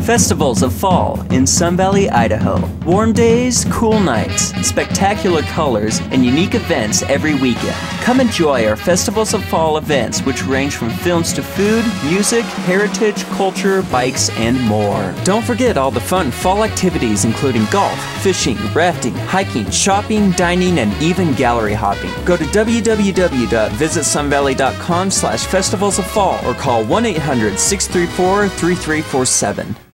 Festivals of Fall in Sun Valley, Idaho. Warm days, cool nights, spectacular colors, and unique events every weekend. Come enjoy our Festivals of Fall events, which range from films to food, music, heritage, culture, bikes, and more. Don't forget all the fun fall activities including golf, fishing, rafting, hiking, shopping, dining, and even gallery hopping. Go to www.visitsunvalley.com/festivals of fall or call 1-800-634-3347.